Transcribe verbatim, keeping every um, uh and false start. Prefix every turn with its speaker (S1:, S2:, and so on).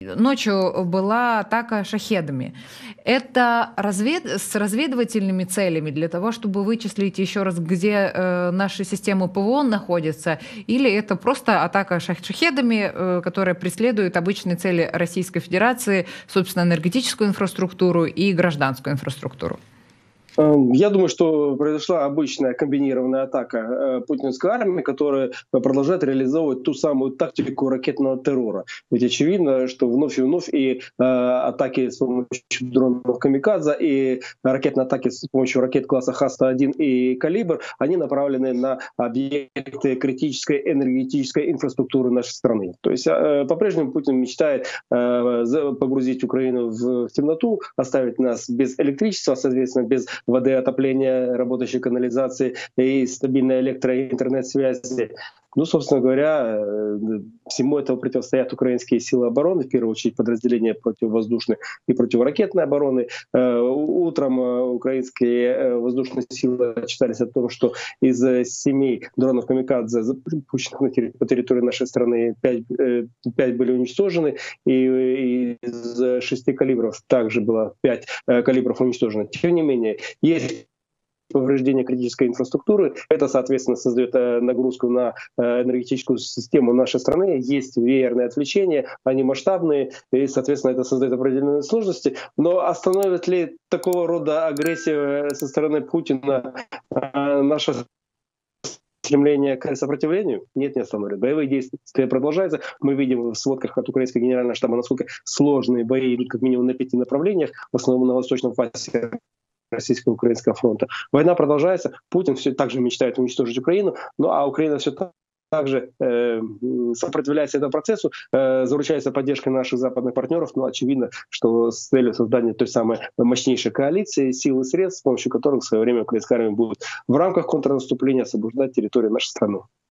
S1: ночью была атака шахедами. Это развед... с разведывательными целями для того, чтобы вычислить еще раз, где э, наши системы ПВО находятся, или это просто атака шахедами, э, которая преследует обычные цели Российской Федерации, собственно, энергетическую инфраструктуру и гражданскую инфраструктуру?
S2: Я думаю, что произошла обычная комбинированная атака путинской армии, которая продолжает реализовывать ту самую тактику ракетного террора. Ведь очевидно, что вновь и вновь и э, атаки с помощью дронов «Камикадзе», и ракетные атаки с помощью ракет класса Х сто один и «Калибр», они направлены на объекты критической энергетической инфраструктуры нашей страны. То есть э, по-прежнему Путин мечтает э, погрузить Украину в, в темноту, оставить нас без электричества, соответственно, без воды, отопления, работающей канализации и стабильной электро- и интернет-связи. Ну, собственно говоря, всему этому противостоят украинские силы обороны, в первую очередь подразделения противовоздушной и противоракетной обороны. Утром украинские воздушные силы отчитались о том, что из семи дронов «Камикадзе», запущенных по территории нашей страны, пять, пять были уничтожены, и из шести калибров также было пять калибров уничтожено. Тем не менее, есть повреждение критической инфраструктуры. Это, соответственно, создает нагрузку на энергетическую систему нашей страны. Есть веерные отвлечения, они масштабные, и, соответственно, это создает определенные сложности. Но остановит ли такого рода агрессия со стороны Путина наше стремление к сопротивлению? Нет, не остановит. Боевые действия продолжаются. Мы видим в сводках от украинского генерального штаба, насколько сложные бои идут как минимум на пяти направлениях, в основном на восточном фасе российско-украинского фронта. Война продолжается. Путин все так же мечтает уничтожить Украину, ну а Украина все так же э, сопротивляется этому процессу, э, заручается поддержкой наших западных партнеров, но очевидно, что с целью создания той самой мощнейшей коалиции сил и средств, с помощью которых в свое время украинская армия будет в рамках контрнаступления освобождать территорию нашей страны.